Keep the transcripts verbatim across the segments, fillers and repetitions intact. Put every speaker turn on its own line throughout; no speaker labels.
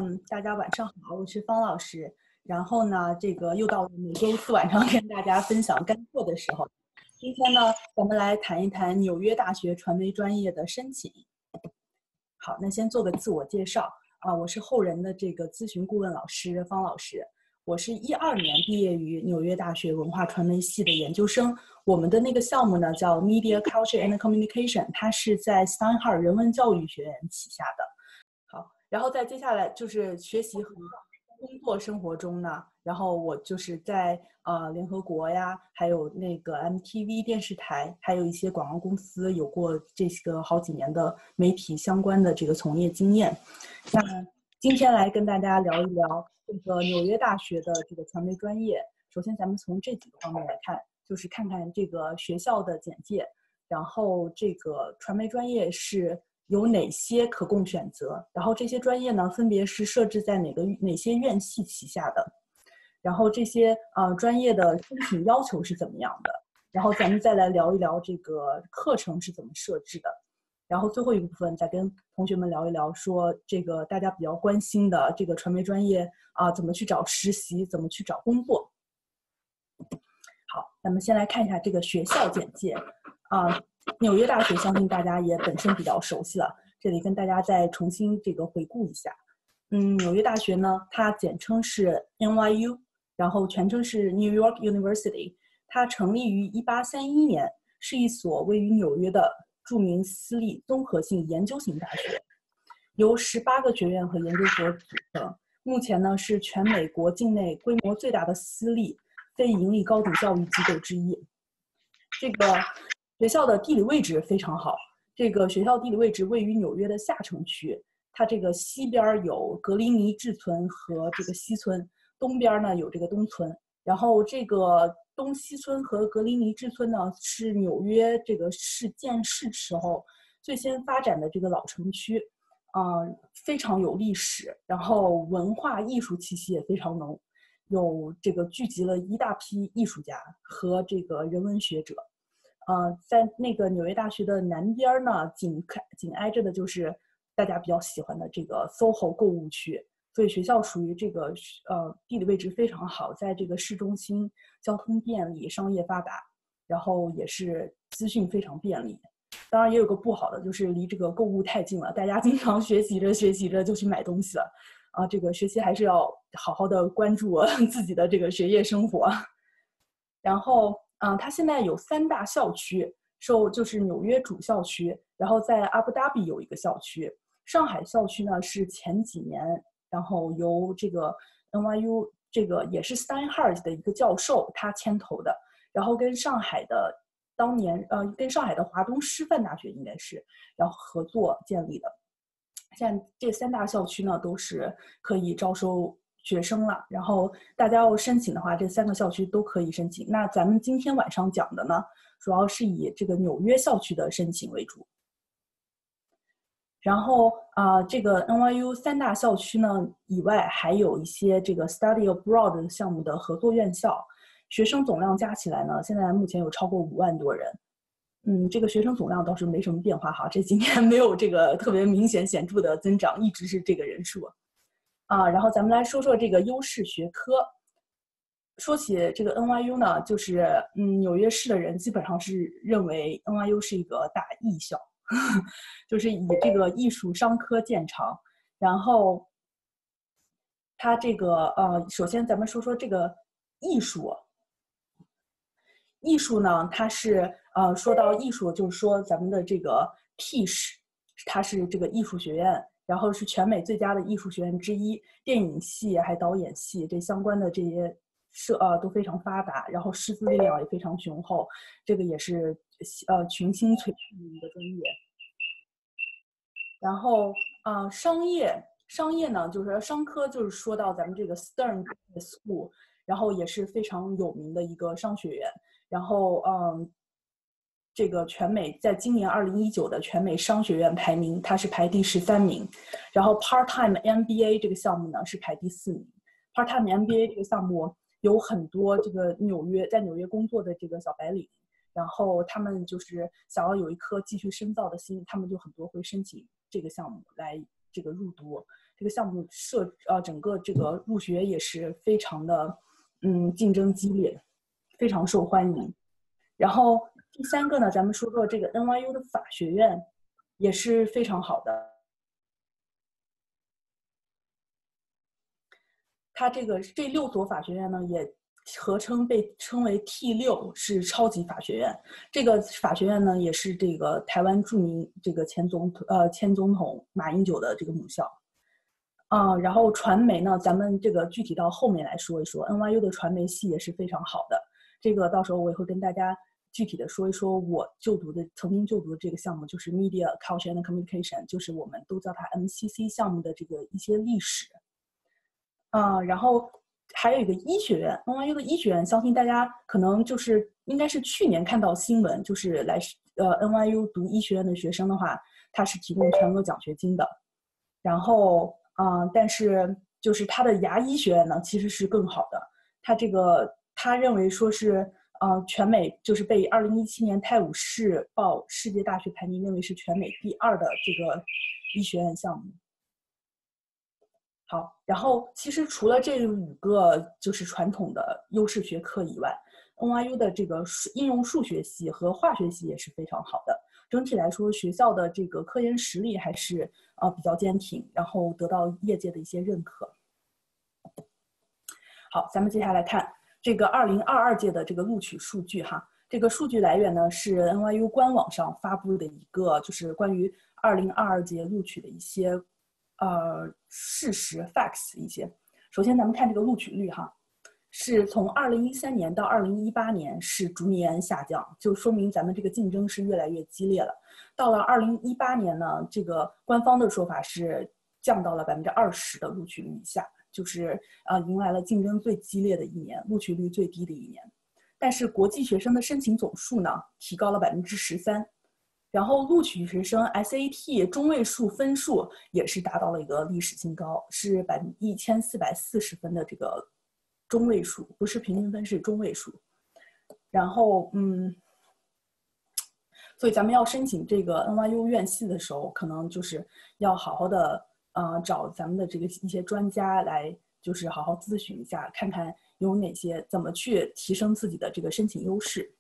嗯，大家晚上好，我是方老师。然后呢，这个又到了每周四晚上跟大家分享干货的时候。今天呢，咱们来谈一谈纽约大学传媒专业的申请。好，那先做个自我介绍啊，我是后人的这个咨询顾问老师方老师。我是一二年毕业于纽约大学文化传媒系的研究生。我们的那个项目呢叫 Media Culture and Communication， 它是在斯坦哈尔人文教育学院旗下的。好，然后再接下来就是学习和工作生活中呢，然后我就是在呃联合国呀，还有那个 M T V 电视台，还有一些广告公司有过这个好几年的媒体相关的这个从业经验。那今天来跟大家聊一聊这个纽约大学的这个传媒专业。首先咱们从这几个方面来看，就是看看这个学校的简介，然后这个传媒专业是有哪些可供选择，然后这些专业呢分别是设置在哪个哪些院系旗下的，然后这些呃专业的申请要求是怎么样的，然后咱们再来聊一聊这个课程是怎么设置的，然后最后一部分再跟同学们聊一聊说这个大家比较关心的这个传媒专业啊、呃、怎么去找实习，怎么去找工作。好，咱们先来看一下这个学校简介啊、呃，纽约大学相信大家也本身比较熟悉了，这里跟大家再重新这个回顾一下。嗯，纽约大学呢，它简称是 N Y U， 然后全称是 New York University。它成立于一八三一年，是一所位于纽约的著名私立综合性研究型大学，由十八个学院和研究所组成。目前呢，是全美国境内规模最大的私立非盈利高等教育机构之一。这个学校的地理位置非常好，这个学校地理位置位于纽约的下城区，它这个西边有格林尼治村和这个西村，东边呢有这个东村。然后这个东西村和格林尼治村呢是纽约这个市建市时候最先发展的这个老城区，呃，非常有历史，然后文化艺术气息也非常浓，有这个聚集了一大批艺术家和这个人文学者。呃，在那个纽约大学的南边呢，紧开紧挨着的就是大家比较喜欢的这个 S O H O 购物区，所以学校属于这个呃地理位置非常好，在这个市中心，交通便利，商业发达，然后也是资讯非常便利。当然也有个不好的，就是离这个购物太近了，大家经常学习着学习着就去买东西了啊。这个学习还是要好好的关注自己的这个学业生活。然后嗯，它现在有三大校区，受就是纽约主校区，然后在阿布达比有一个校区，上海校区呢是前几年，然后由这个 N Y U 这个也是 Steinhardt 的一个教授他牵头的，然后跟上海的当年呃跟上海的华东师范大学应该是然后合作建立的。现在这三大校区呢都是可以招收学生了，然后大家要申请的话，这三个校区都可以申请。那咱们今天晚上讲的呢，主要是以这个纽约校区的申请为主。然后啊、呃，这个 N Y U 三大校区呢以外，还有一些这个 Study Abroad 项目的合作院校，学生总量加起来呢，现在目前有超过五万多人。嗯，这个学生总量倒是没什么变化哈，这几年没有这个特别明显显著的增长，一直是这个人数。啊，然后咱们来说说这个优势学科。说起这个 N Y U 呢，就是嗯，纽约市的人基本上是认为 N Y U 是一个大艺校，呵呵，就是以这个艺术商科见长。然后它这个呃，首先咱们说说这个艺术。艺术呢，它是呃，说到艺术，就是说咱们的这个 Tisch， 它是这个艺术学院。然后是全美最佳的艺术学院之一，电影系还导演系这相关的这些社呃都非常发达，然后师资力量也非常雄厚，这个也是呃群星璀璨的一个专业。然后呃商业商业呢，就是商科，就是说到咱们这个 Stern School， 然后也是非常有名的一个商学院。然后嗯。这个全美在今年二零一九的全美商学院排名，它是排第十三名。然后 Part-time M B A 这个项目呢是排第四名。Part-time M B A 这个项目有很多这个纽约在纽约工作的这个小白领，然后他们就是想要有一颗继续深造的心，他们就很多会申请这个项目来这个入读。 这个项目设呃整个这个入学也是非常的嗯竞争激烈，非常受欢迎。然后第三个呢，咱们说说这个 N Y U 的法学院也是非常好的。它这个这六所法学院呢，也合称被称为 T 六，是超级法学院。这个法学院呢，也是这个台湾著名这个前总统呃前总统马英九的这个母校。啊、呃，然后传媒呢，咱们这个具体到后面来说一说 ，N Y U 的传媒系也是非常好的。这个到时候我也会跟大家具体的说一说我就读的曾经就读的这个项目，就是 Media Culture and Communication， 就是我们都叫它 M C C 项目的这个一些历史。啊、呃，然后还有一个医学院 ，N Y U 的医学院，相信大家可能就是应该是去年看到新闻，就是来呃 N Y U 读医学院的学生的话，他是提供全额奖学金的。然后啊、呃，但是就是他的牙医学院呢，其实是更好的。他这个他认为说是呃全美就是被二零一七年泰晤士报世界大学排名认为是全美第二的这个医学院项目。好，然后其实除了这五个就是传统的优势学科以外 ，N Y U 的这个应用数学系和化学系也是非常好的。整体来说，学校的这个科研实力还是呃比较坚挺，然后得到业界的一些认可。好，咱们接下来看这个二零二二届的这个录取数据哈。这个数据来源呢是 N Y U 官网上发布的一个就是关于二零二二届录取的一些呃事实 facts 一些。首先咱们看这个录取率哈，是从二零一三年到二零一八年是逐年下降，就说明咱们这个竞争是越来越激烈了。到了二零一八年呢，这个官方的说法是降到了百分之二十的录取率以下，就是呃迎来了竞争最激烈的一年，录取率最低的一年。但是国际学生的申请总数呢提高了百分之十三，然后录取学生 S A T 中位数分数也是达到了一个历史新高，是百分一千四百四十分的这个中位数，不是平均分，是中位数。然后嗯，所以咱们要申请这个 N Y U 院系的时候，可能就是要好好的呃找咱们的这个一些专家来，就是好好咨询一下，看看有哪些怎么去提升自己的这个申请优势。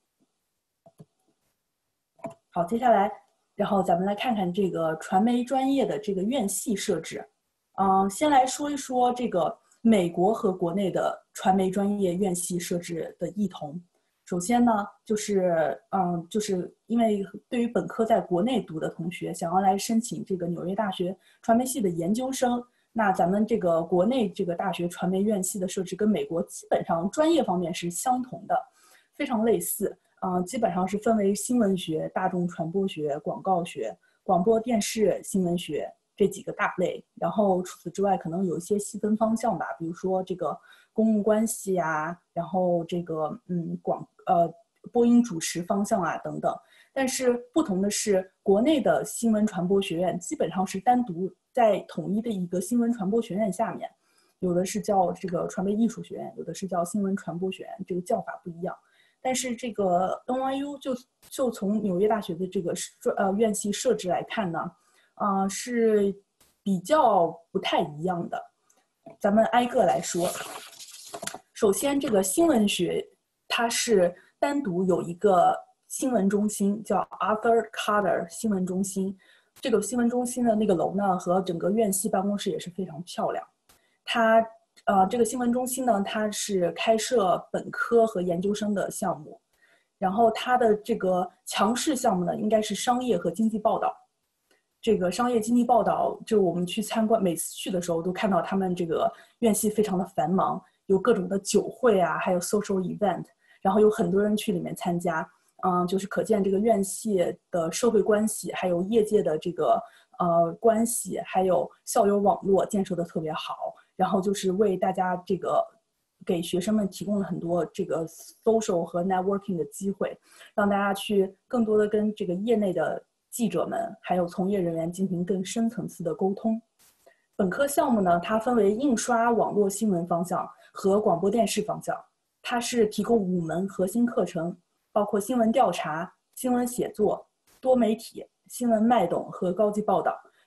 好，接下来，然后咱们来看看这个传媒专业的这个院系设置。嗯、呃，先来说一说这个美国和国内的传媒专业院系设置的异同。首先呢，就是嗯，就是因为对于本科在国内读的同学，想要来申请这个纽约大学传媒系的研究生，那咱们这个国内这个大学传媒院系的设置跟美国基本上专业方面是相同的，非常类似。嗯、呃，基本上是分为新闻学、大众传播学、广告学、广播电视新闻学这几个大类。然后除此之外，可能有一些细分方向吧，比如说这个公共关系啊，然后这个嗯广呃播音主持方向啊等等。但是不同的是，国内的新闻传播学院基本上是单独在统一的一个新闻传播学院下面，有的是叫这个传媒艺术学院，有的是叫新闻传播学院，这个叫法不一样。但是这个 N Y U 就就从纽约大学的这个呃院系设置来看呢，啊、呃、是比较不太一样的。咱们挨个来说。首先，这个新闻学它是单独有一个新闻中心，叫 Arthur Carter 新闻中心。这个新闻中心的那个楼呢，和整个院系办公室也是非常漂亮。它呃，这个新闻中心呢，它是开设本科和研究生的项目，然后它的这个强势项目呢，应该是商业和经济报道。这个商业经济报道，就我们去参观，每次去的时候都看到他们这个院系非常的繁忙，有各种的酒会啊，还有 social event， 然后有很多人去里面参加，嗯，就是可见这个院系的社会关系，还有业界的这个呃关系，还有校友网络建设的特别好。然后就是为大家这个给学生们提供了很多这个 social 和 networking 的机会，让大家去更多的跟这个业内的记者们还有从业人员进行更深层次的沟通。本科项目呢，它分为印刷网络新闻方向和广播电视方向，它是提供五门核心课程，包括新闻调查、新闻写作、多媒体、新闻脉动和高级报道。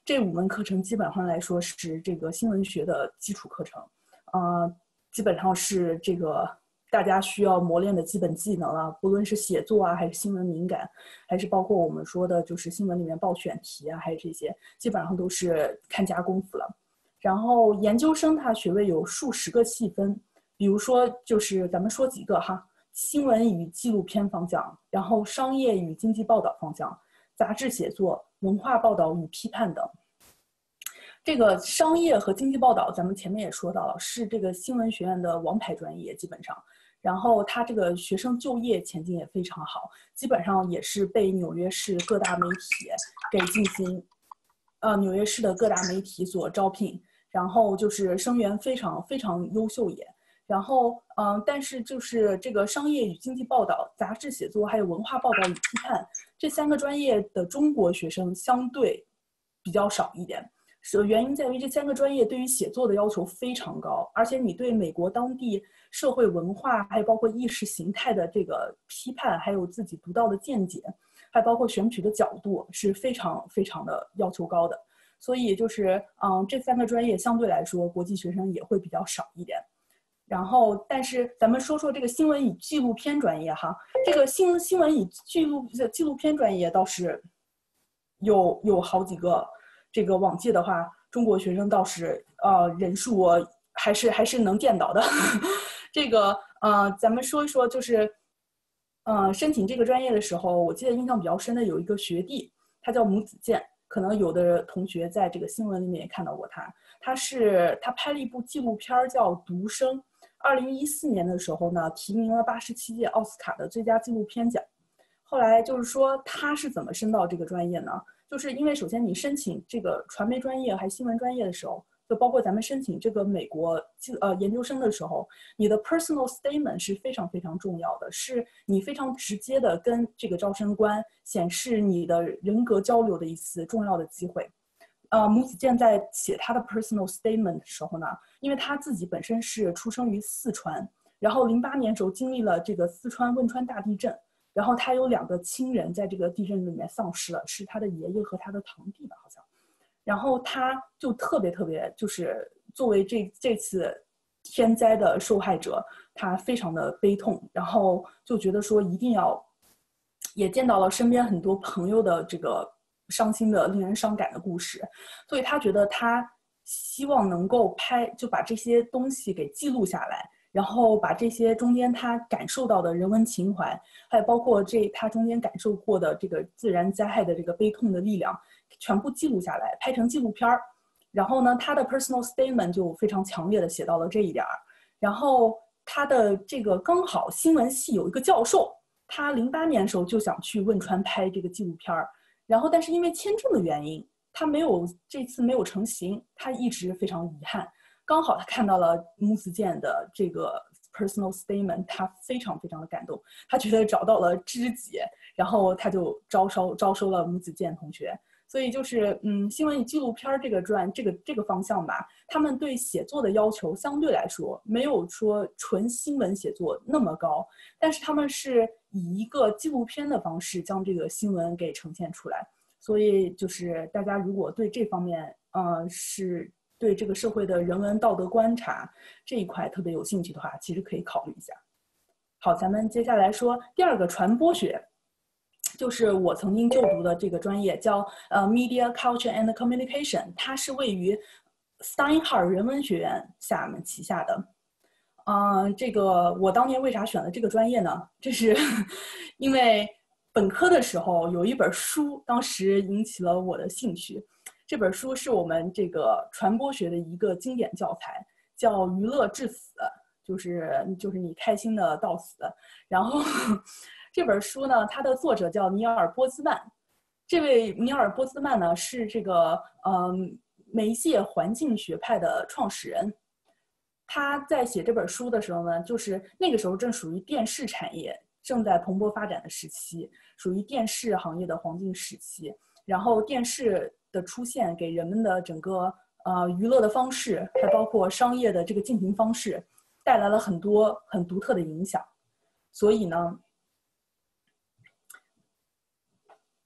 这五门课程基本上来说是这个新闻学的基础课程，呃，基本上是这个大家需要磨练的基本技能啊，不论是写作啊，还是新闻敏感，还是包括我们说的就是新闻里面报选题啊，还是这些，基本上都是看家功夫了。然后研究生它学位有数十个细分，比如说就是咱们说几个哈，新闻与纪录片方向，然后商业与经济报道方向，杂志写作、文化报道与批判等。这个商业和经济报道，咱们前面也说到了，是这个新闻学院的王牌专业，基本上。然后它这个学生就业前景也非常好，基本上也是被纽约市各大媒体给进行，呃，纽约市的各大媒体所招聘，然后就是生源非常非常优秀也。然后，嗯、呃，但是就是这个商业与经济报道、杂志写作还有文化报道与批判这三个专业的中国学生相对比较少一点。是原因在于这三个专业对于写作的要求非常高，而且你对美国当地社会文化，还有包括意识形态的这个批判，还有自己独到的见解，还包括选取的角度是非常非常的要求高的。所以就是，嗯，这三个专业相对来说，国际学生也会比较少一点。然后，但是咱们说说这个新闻与纪录片专业哈，这个新新闻与纪录纪录片专业倒是有有好几个。这个往届的话，中国学生倒是呃人数还是还是能见到的。这个呃，咱们说一说，就是呃申请这个专业的时候，我记得印象比较深的有一个学弟，他叫母子健，可能有的同学在这个新闻里面也看到过他。他是他拍了一部纪录片叫《独生》，二零一四年的时候呢，提名了八十七届奥斯卡的最佳纪录片奖。后来就是说他是怎么升到这个专业呢？就是因为首先你申请这个传媒专业还新闻专业的时候，就包括咱们申请这个美国呃研究生的时候，你的 personal statement 是非常非常重要的，是你非常直接的跟这个招生官显示你的人格交流的一次重要的机会。呃，母子健在写他的 personal statement 的时候呢，因为他自己本身是出生于四川，然后零八年时候经历了这个四川汶川大地震。然后他有两个亲人在这个地震里面丧失了，是他的爷爷和他的堂弟吧，好像。然后他就特别特别，就是作为这这次天灾的受害者，他非常的悲痛，然后就觉得说一定要，也见到了身边很多朋友的这个伤心的、令人伤感的故事，所以他觉得他希望能够拍，就把这些东西给记录下来。然后把这些中间他感受到的人文情怀，还有包括这他中间感受过的这个自然灾害的这个悲痛的力量，全部记录下来，拍成纪录片儿。然后呢，他的 personal statement 就非常强烈的写到了这一点儿。然后他的这个刚好新闻系有一个教授，他零八年的时候就想去汶川拍这个纪录片儿，然后但是因为签证的原因，他没有这次没有成行，他一直非常遗憾。刚好他看到了母子健的这个 personal statement， 他非常非常的感动，他觉得找到了知己，然后他就招收招收了母子健同学。所以就是嗯，新闻与纪录片这个专这个这个方向吧，他们对写作的要求相对来说没有说纯新闻写作那么高，但是他们是以一个纪录片的方式将这个新闻给呈现出来。所以就是大家如果对这方面呃是对这个社会的人文道德观察这一块特别有兴趣的话，其实可以考虑一下。好，咱们接下来说第二个传播学，就是我曾经就读的这个专业，叫呃 Media Culture and Communication， 它是位于斯坦因哈尔人文学院下面旗下的。嗯、呃，这个我当年为啥选了这个专业呢？这是因为本科的时候有一本书，当时引起了我的兴趣。这本书是我们这个传播学的一个经典教材，叫《娱乐至死》，就是就是你开心的到死。然后这本书呢，它的作者叫尼尔·波兹曼。这位尼尔·波兹曼呢，是这个嗯媒介环境学派的创始人。他在写这本书的时候呢，就是那个时候正属于电视产业正在蓬勃发展的时期，属于电视行业的黄金时期。然后电视的出现给人们的整个呃娱乐的方式，还包括商业的这个进行方式，带来了很多很独特的影响。所以呢，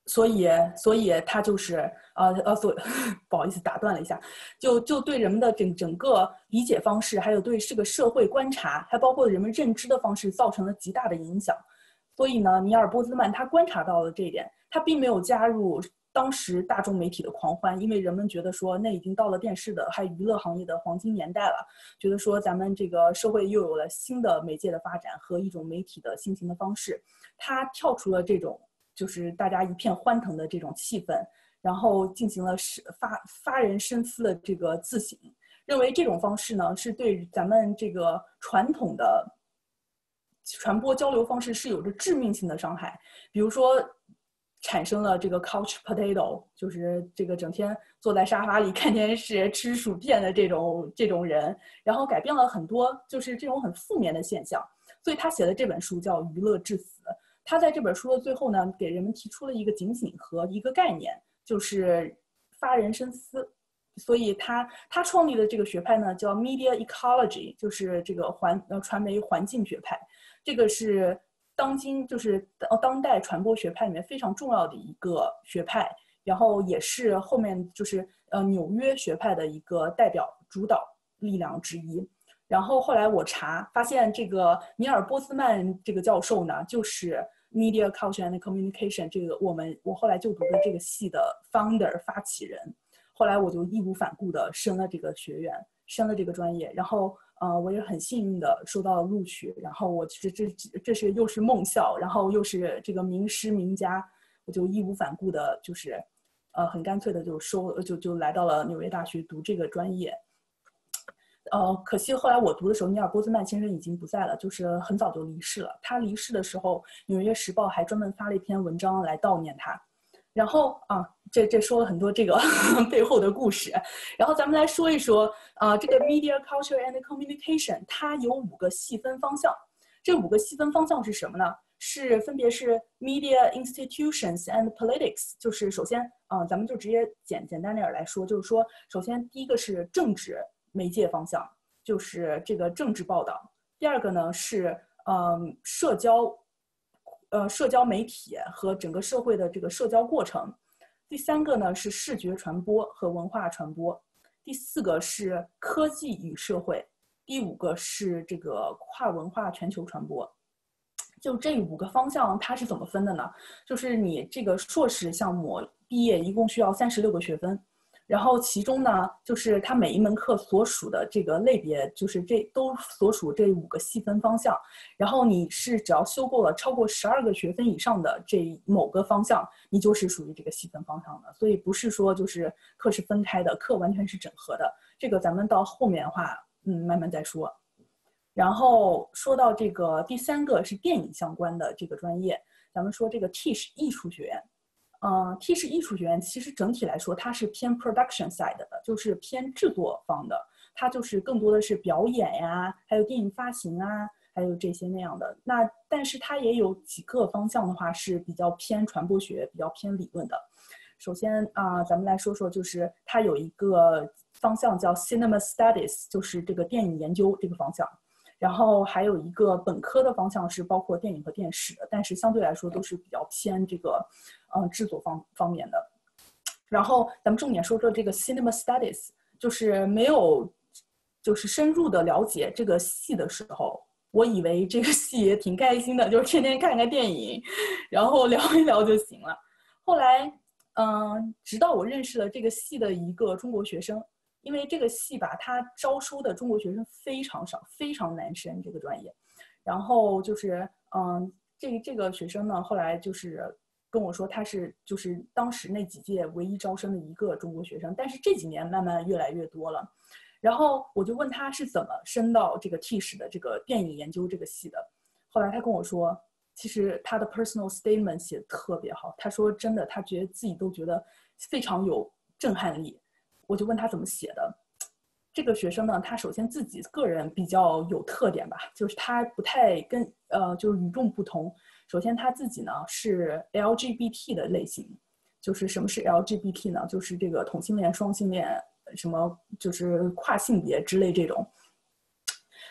所以，所以他就是呃呃，所不好意思打断了一下，就就对人们的整整个理解方式，还有对这个社会观察，还包括人们认知的方式，造成了极大的影响。所以呢，尼尔波兹曼他观察到了这一点，他并没有加入当时大众媒体的狂欢，因为人们觉得说那已经到了电视的还有娱乐行业的黄金年代了，觉得说咱们这个社会又有了新的媒介的发展和一种媒体的新型的方式，他跳出了这种就是大家一片欢腾的这种气氛，然后进行了发发人深思的这个自省，认为这种方式呢是对咱们这个传统的传播交流方式是有着致命性的伤害。比如说产生了这个 couch potato， 就是这个整天坐在沙发里看电视吃薯片的这种这种人，然后改变了很多就是这种很负面的现象。所以他写的这本书叫《娱乐至死》。他在这本书的最后呢，给人们提出了一个警醒和一个概念，就是发人深思。所以他他创立的这个学派呢，叫 Media Ecology， 就是这个环呃传媒环境学派。这个是当今就是当代传播学派里面非常重要的一个学派，然后也是后面就是呃纽约学派的一个代表主导力量之一。然后后来我查发现，这个尼尔波兹曼这个教授呢，就是 Media Culture and Communication 这个我们我后来就读的这个系的 founder 发起人。后来我就义无反顾的升了这个学院，升了这个专业，然后呃我也很幸运的受到了录取，然后我这这这是又是梦校，然后又是这个名师名家，我就义无反顾的，就是呃很干脆的就收就就来到了纽约大学读这个专业。呃，可惜后来我读的时候，尼尔波兹曼先生已经不在了，就是很早就离世了。他离世的时候，《纽约时报》还专门发了一篇文章来悼念他。然后啊，这这说了很多这个背后的故事。然后咱们来说一说啊、呃，这个 Media Culture and Communication 它有五个细分方向。这五个细分方向是什么呢？是分别是 Media Institutions and Politics， 就是首先啊、呃，咱们就直接简简单点来说，就是说，首先第一个是政治媒介方向，就是这个政治报道。第二个呢是嗯社交，呃社交媒体和整个社会的这个社交过程。第三个呢是视觉传播和文化传播。第四个是科技与社会。第五个是这个跨文化全球传播。就这五个方向它是怎么分的呢？就是你这个硕士项目毕业一共需要三十六个学分。然后其中呢，就是它每一门课所属的这个类别，就是这都所属这五个细分方向。然后你是只要修够了超过十二个学分以上的这某个方向，你就是属于这个细分方向的。所以不是说就是课是分开的，课完全是整合的。这个咱们到后面的话，嗯，慢慢再说。然后说到这个第三个是电影相关的这个专业，咱们说这个 Tisch 艺术学院。呃 Tisch 艺术学院其实整体来说它是偏 production side 的，就是偏制作方的，它就是更多的是表演呀，还有电影发行啊，还有这些那样的。那但是它也有几个方向的话是比较偏传播学，比较偏理论的。首先啊、呃，咱们来说说，就是它有一个方向叫 cinema studies， 就是这个电影研究这个方向。然后还有一个本科的方向是包括电影和电视的，但是相对来说都是比较偏这个呃制作方方面的。然后咱们重点说说这个 cinema studies， 就是没有就是深入的了解这个系的时候，我以为这个系也挺开心的，就是天天看看电影，然后聊一聊就行了。后来嗯、呃，直到我认识了这个系的一个中国学生。因为这个系吧，它招收的中国学生非常少，非常难升这个专业。然后就是，嗯，这这个学生呢，后来就是跟我说，他是就是当时那几届唯一招生的一个中国学生，但是这几年慢慢越来越多了。然后我就问他是怎么升到这个 Tisch 的这个电影研究这个系的。后来他跟我说，其实他的 personal statement 写得特别好。他说真的，他觉得自己都觉得非常有震撼力。我就问他怎么写的。这个学生呢，他首先自己个人比较有特点吧，就是他不太跟呃，就是与众不同。首先他自己呢是 L G B T 的类型，就是什么是 L G B T 呢？就是这个同性恋、双性恋，什么就是跨性别之类这种。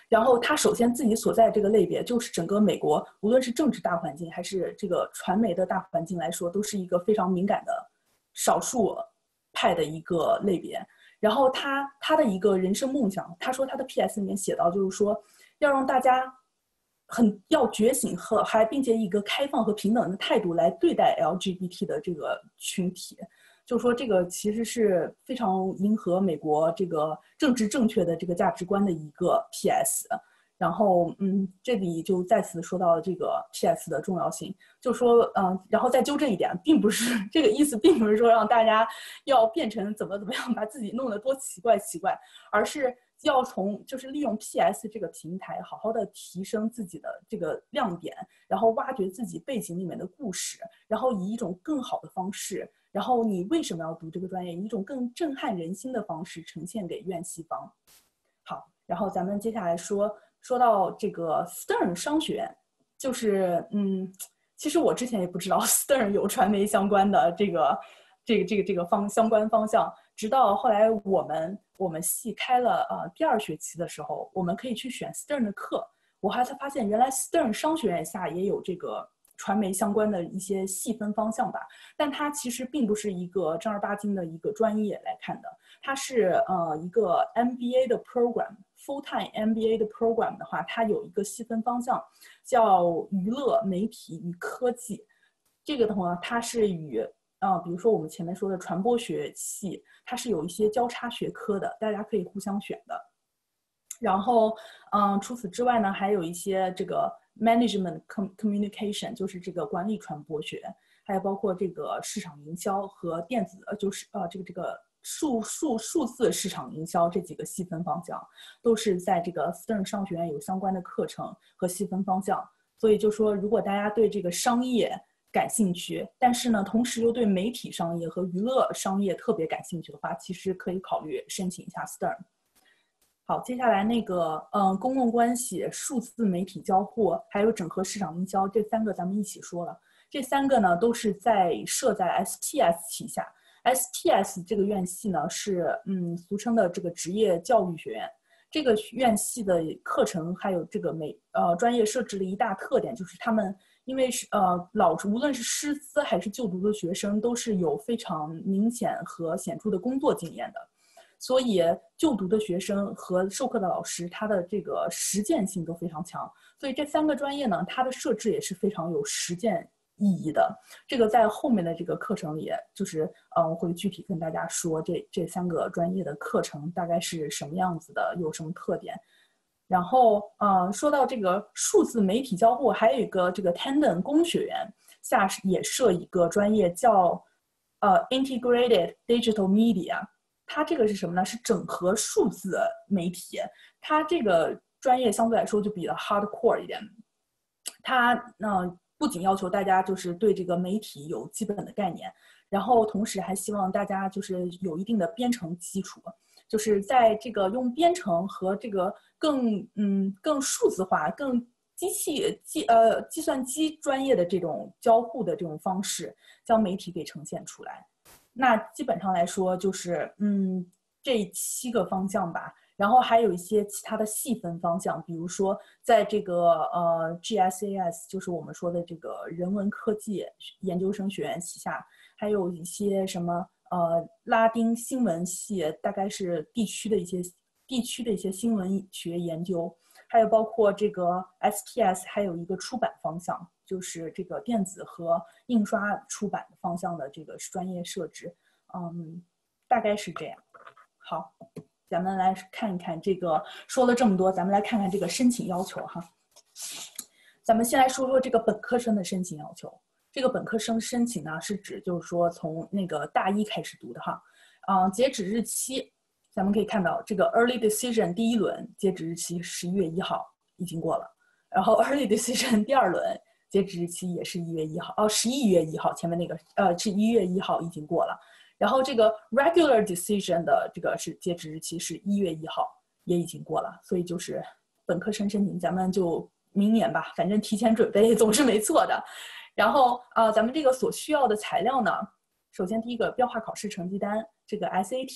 然后他首先自己所在这个类别，就是整个美国无论是政治大环境还是这个传媒的大环境来说，都是一个非常敏感的少数派的一个类别。然后他他的一个人生梦想，他说他的 P S 里面写到，就是说要让大家很要觉醒和还并且以一个开放和平等的态度来对待 L G B T 的这个群体。就是说这个其实是非常迎合美国这个政治正确的这个价值观的一个 P S。然后嗯，这里就再次说到了这个 P S 的重要性，就说嗯，然后再纠正一点，并不是这个意思，并不是说让大家要变成怎么怎么样，把自己弄得多奇怪奇怪，而是要从就是利用 P S 这个平台，好好的提升自己的这个亮点，然后挖掘自己背景里面的故事，然后以一种更好的方式，然后你为什么要读这个专业，以一种更震撼人心的方式呈现给院系方。好，然后咱们接下来说说到这个 Stern 商学院，就是嗯，其实我之前也不知道 Stern 有传媒相关的这个这个这个这个方相关方向，直到后来我们我们系开了呃第二学期的时候，我们可以去选 Stern 的课，我还才发现原来 Stern 商学院下也有这个传媒相关的一些细分方向吧，但它其实并不是一个正儿八经的一个专业来看的，它是呃一个 M B A 的 program。Full-time M B A 的 program 的话，它有一个细分方向，叫娱乐、媒体与科技。这个的话，它是与呃，比如说我们前面说的传播学系，它是有一些交叉学科的，大家可以互相选的。然后，嗯，除此之外呢，还有一些这个 management communication， 就是这个管理传播学，还有包括这个市场营销和电子，呃，就是呃，这个这个。数数数字市场营销这几个细分方向，都是在这个 Stern 商学院有相关的课程和细分方向。所以就说，如果大家对这个商业感兴趣，但是呢，同时又对媒体商业和娱乐商业特别感兴趣的话，其实可以考虑申请一下 Stern。好，接下来那个，嗯，公共关系、数字媒体交互，还有整合市场营销这三个，咱们一起说了。这三个呢，都是在设在 S T S 旗下。S T S 这个院系呢是嗯俗称的这个职业教育学院，这个院系的课程还有这个每呃专业设置的一大特点就是他们因为是呃老无论是师资还是就读的学生都是有非常明显和显著的工作经验的，所以就读的学生和授课的老师他的这个实践性都非常强，所以这三个专业呢它的设置也是非常有实践意义的，这个在后面的这个课程里，就是嗯，我会具体跟大家说这这三个专业的课程大概是什么样子的，有什么特点。然后嗯，说到这个数字媒体交互，还有一个这个 Tandon 工学院下也设一个专业叫呃 Integrated Digital Media， 它这个是什么呢？是整合数字媒体，它这个专业相对来说就比较 hardcore 一点，它嗯。呃不仅要求大家就是对这个媒体有基本的概念，然后同时还希望大家就是有一定的编程基础，就是在这个用编程和这个更嗯更数字化、更机器计呃计算机专业的这种交互的这种方式，将媒体给呈现出来。那基本上来说就是嗯这七个方向吧。然后还有一些其他的细分方向，比如说在这个呃 G S A S， 就是我们说的这个人文科技研究生学院旗下，还有一些什么呃拉丁新闻系，大概是地区的一些地区的一些新闻学研究，还有包括这个 S T S， 还有一个出版方向，就是这个电子和印刷出版方向的这个专业设置，嗯，大概是这样。好。咱们来看一看这个，说了这么多，咱们来看看这个申请要求哈。咱们先来说说这个本科生的申请要求。这个本科生申请呢，是指就是说从那个大一开始读的哈。嗯、呃，截止日期，咱们可以看到这个 Early Decision 第一轮截止日期十一月一号已经过了，然后 Early Decision 第二轮截止日期也是一月一号，哦，十一月一号，前面那个呃是一月一号已经过了。然后这个 regular decision 的这个是截止日期是一月一号，也已经过了，所以就是本科生申请，咱们就明年吧，反正提前准备总是没错的。然后啊、呃，咱们这个所需要的材料呢，首先第一个标化考试成绩单，这个 S A T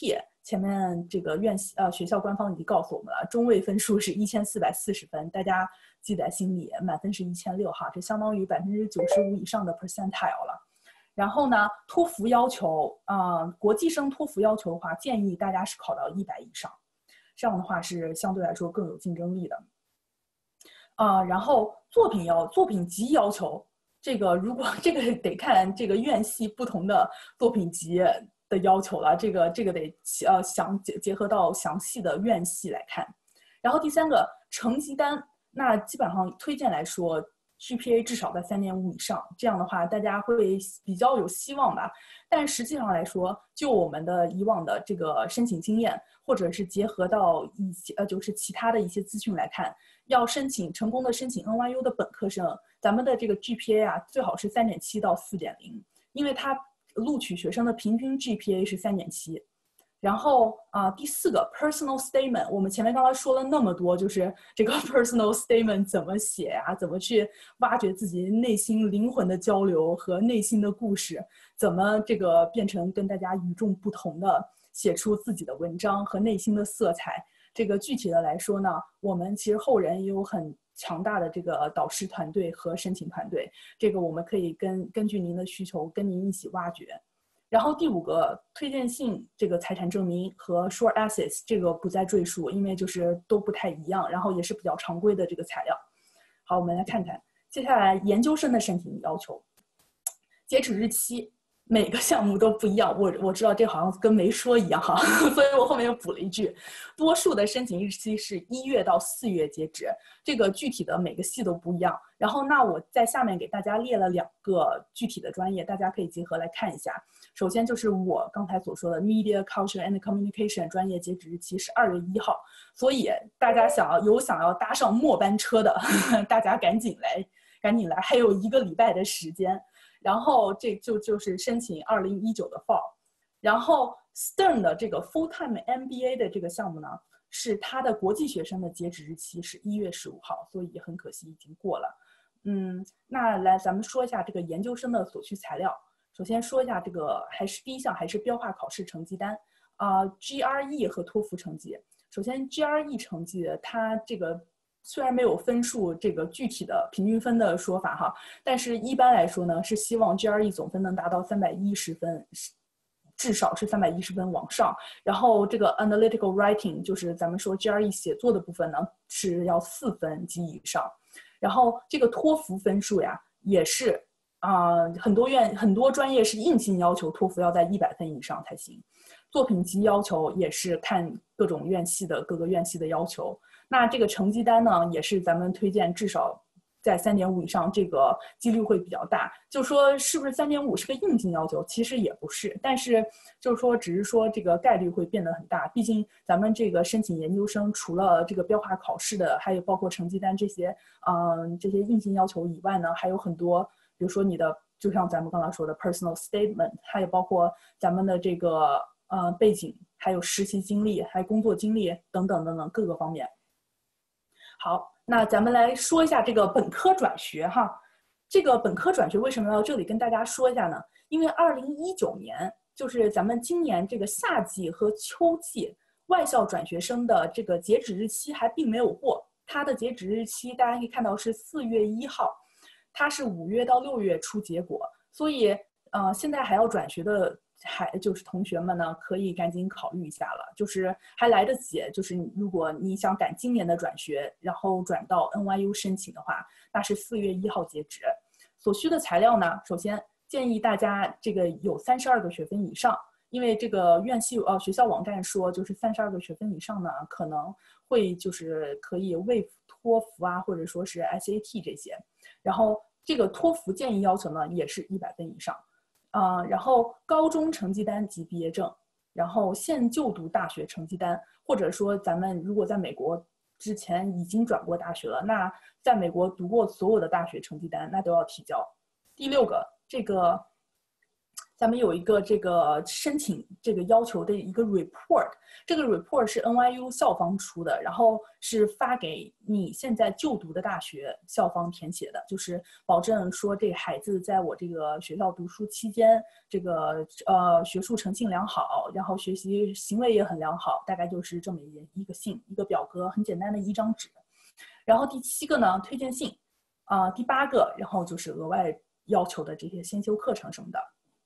前面这个院系呃学校官方已经告诉我们了，中位分数是一千四百四十分，大家记在心里，满分是一千六哈，这相当于百分之九十五以上的 percentile 了。然后呢，托福要求啊、呃，国际生托福要求的话，建议大家是考到一百以上，这样的话是相对来说更有竞争力的。啊、呃，然后作品要作品集要求，这个如果这个得看这个院系不同的作品集的要求了，这个这个得呃详结结合到详细的院系来看。然后第三个成绩单，那基本上推荐来说 G P A 至少在三点五以上，这样的话大家会比较有希望吧。但实际上来说，就我们的以往的这个申请经验，或者是结合到一些呃就是其他的一些资讯来看，要申请成功的申请 N Y U 的本科生，咱们的这个 G P A 啊最好是三点七到四点零，因为它录取学生的平均 G P A 是三点七。然后啊、呃，第四个 personal statement， 我们前面刚才说了那么多，就是这个 personal statement 怎么写呀、啊，怎么去挖掘自己内心灵魂的交流和内心的故事，怎么这个变成跟大家与众不同的，写出自己的文章和内心的色彩。这个具体的来说呢，我们其实后人也有很强大的这个导师团队和申请团队，这个我们可以根根据您的需求跟您一起挖掘。然后第五个推荐信这个财产证明和 short assets 这个不再赘述，因为就是都不太一样，然后也是比较常规的这个材料。好，我们来看看接下来研究生的申请要求，截止日期每个项目都不一样，我我知道这好像跟没说一样哈，所以我后面又补了一句，多数的申请日期是一月到四月截止，这个具体的每个系都不一样。然后那我在下面给大家列了两个具体的专业，大家可以结合来看一下。首先就是我刚才所说的 Media Culture and Communication 专业截止日期是二月一号，所以大家想要有想要搭上末班车的，大家赶紧来，赶紧来，还有一个礼拜的时间。然后这就就是申请二零一九的 fall， 然后 S T E M 的这个 full time M B A 的这个项目呢，是它的国际学生的截止日期是一月十五号，所以很可惜已经过了。嗯，那来咱们说一下这个研究生的所需材料。首先说一下这个还是第一项还是标化考试成绩单啊、呃、，G R E 和托福成绩。首先 G R E 成绩它这个虽然没有分数这个具体的平均分的说法哈，但是一般来说呢，是希望 G R E 总分能达到三百一十分，至少是三百一十分往上。然后这个 analytical writing 就是咱们说 G R E 写作的部分呢，是要四分及以上。然后这个托福分数呀，也是啊、呃，很多院很多专业是硬性要求托福要在一百分以上才行。作品集要求也是看各种院系的各个院系的要求。那这个成绩单呢，也是咱们推荐至少在三点五以上，这个几率会比较大。就说是不是三点五是个硬性要求，其实也不是，但是就是说只是说这个概率会变得很大。毕竟咱们这个申请研究生，除了这个标化考试的，还有包括成绩单这些，嗯，这些硬性要求以外呢，还有很多，比如说你的，就像咱们刚才说的 personal statement， 还有包括咱们的这个呃背景，还有实习经历，还有工作经历等等等等各个方面。好，那咱们来说一下这个本科转学哈。这个本科转学为什么要这里跟大家说一下呢？因为二零一九年，就是咱们今年这个夏季和秋季外校转学生的这个截止日期还并没有过，它的截止日期大家可以看到是四月一号，它是五月到六月出结果，所以呃现在还要转学的。还就是同学们呢，可以赶紧考虑一下了，就是还来得及。就是如果你想赶今年的转学，然后转到 N Y U 申请的话，那是四月一号截止。所需的材料呢，首先建议大家这个有三十二个学分以上，因为这个院系呃学校网站说，就是三十二个学分以上呢，可能会就是可以为托福啊，或者说是 S A T 这些。然后这个托福建议要求呢，也是一百分以上。啊、呃，然后高中成绩单及毕业证，然后现就读大学成绩单，或者说咱们如果在美国之前已经转过大学了，那在美国读过所有的大学成绩单，那都要提交。第六个，这个咱们有一个这个申请这个要求的一个 report， 这个 report 是 N Y U 校方出的，然后是发给你现在就读的大学校方填写的，就是保证说这个孩子在我这个学校读书期间，这个呃学术成绩良好，然后学习行为也很良好，大概就是这么一一个信一个表格，很简单的一张纸。然后第七个呢，推荐信啊、呃，第八个，然后就是额外要求的这些先修课程什么的。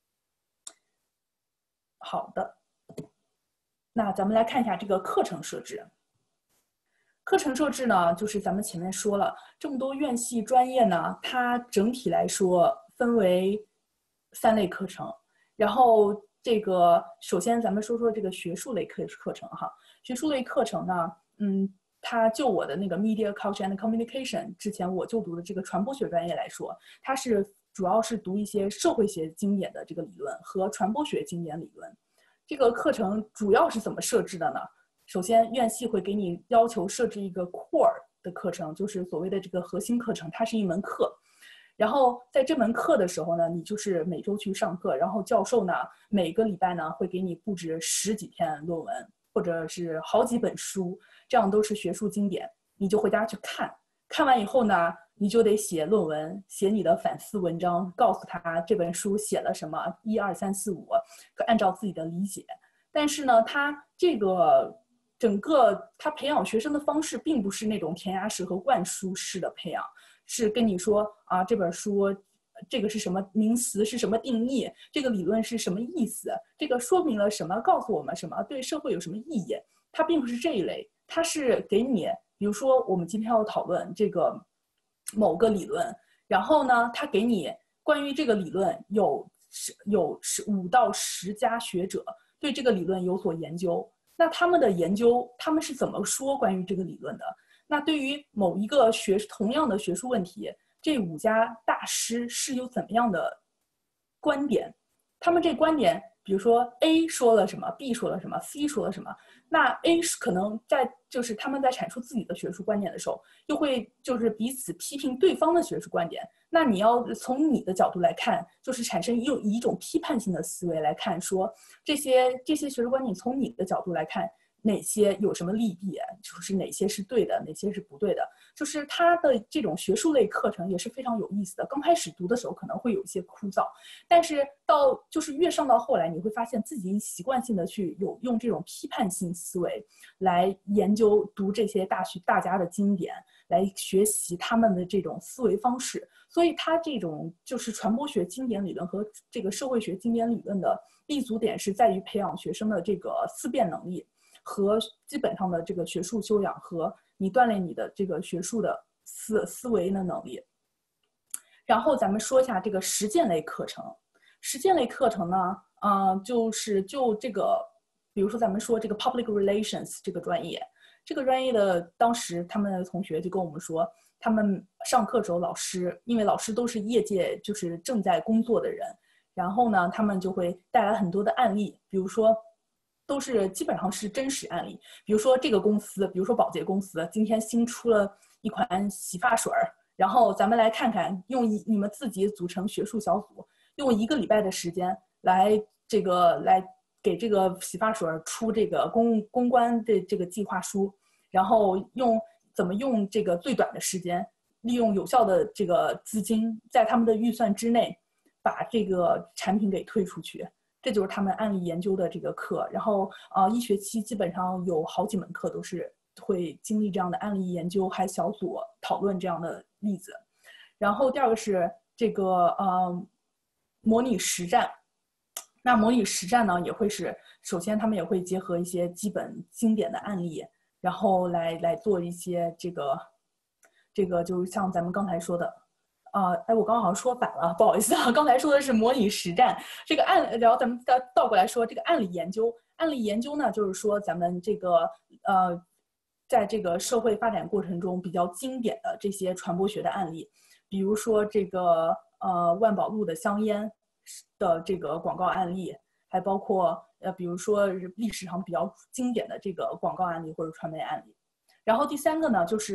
好的，那咱们来看一下这个课程设置。课程设置呢，就是咱们前面说了，这么多院系专业呢，它整体来说分为三类课程。然后这个首先咱们说说这个学术类课课程哈，学术类课程呢，嗯，它就我的那个 Media Culture and Communication 之前我就读的这个传播学专业来说，它是主要是读一些社会学经典的这个理论和传播学经典理论。这个课程主要是怎么设置的呢？首先，院系会给你要求设置一个 core 的课程，就是所谓的这个核心课程，它是一门课。然后在这门课的时候呢，你就是每周去上课，然后教授呢每个礼拜呢会给你布置十几篇论文，或者是好几本书，这样都是学术经典，你就回家去看。看完以后呢，你就得写论文，写你的反思文章，告诉他这本书写了什么，一二三四五，按照自己的理解。但是呢，他这个整个他培养学生的方式，并不是那种填鸭式和灌输式的培养，是跟你说啊，这本书这个是什么名词，是什么定义，这个理论是什么意思，这个说明了什么，告诉我们什么，对社会有什么意义。它并不是这一类，它是给你。比如说，我们今天要讨论这个某个理论，然后呢，他给你关于这个理论有有五到十家学者对这个理论有所研究，那他们的研究，他们是怎么说关于这个理论的？那对于某一个学同样的学术问题，这五家大师是有怎么样的观点？他们这观点，比如说 A 说了什么 ，B 说了什么 ，C 说了什么。那 A 可能在就是他们在阐述自己的学术观点的时候，又会就是彼此批评对方的学术观点。那你要从你的角度来看，就是产生一种以一种批判性的思维来看，说这些这些学术观点从你的角度来看，哪些有什么利弊，就是哪些是对的，哪些是不对的。就是它的这种学术类课程也是非常有意思的。刚开始读的时候可能会有一些枯燥，但是到就是越上到后来，你会发现自己习惯性的去有用这种批判性思维来研究读这些大学大家的经典，来学习他们的这种思维方式。所以它这种就是传播学经典理论和这个社会学经典理论的立足点是在于培养学生的这个思辨能力和基本上的这个学术修养，和你锻炼你的这个学术的思思维的能力。然后咱们说一下这个实践类课程。实践类课程呢，嗯、呃，就是就这个，比如说咱们说这个 public relations 这个专业，这个专业的当时他们的同学就跟我们说，他们上课的时候老师，因为老师都是业界就是正在工作的人，然后呢，他们就会带来很多的案例，比如说都是基本上是真实案例，比如说这个公司，比如说宝洁公司今天新出了一款洗发水，然后咱们来看看，用你们自己组成学术小组，用一个礼拜的时间来这个来给这个洗发水出这个公公关的这个计划书，然后用怎么用这个最短的时间，利用有效的这个资金，在他们的预算之内，把这个产品给推出去。这就是他们案例研究的这个课。然后呃，一学期基本上有好几门课都是会经历这样的案例研究，还小组讨论这样的例子。然后第二个是这个呃模拟实战。那模拟实战呢，也会是首先他们也会结合一些基本经典的案例，然后来来做一些这个这个就是像咱们刚才说的。啊、呃，哎，我刚刚好像说反了，不好意思啊。刚才说的是模拟实战，这个案，然后咱们再倒过来说这个案例研究。案例研究呢，就是说咱们这个呃，在这个社会发展过程中比较经典的这些传播学的案例，比如说这个呃万宝路的香烟的这个广告案例，还包括呃比如说历史上比较经典的这个广告案例或者传媒案例。然后第三个呢，就是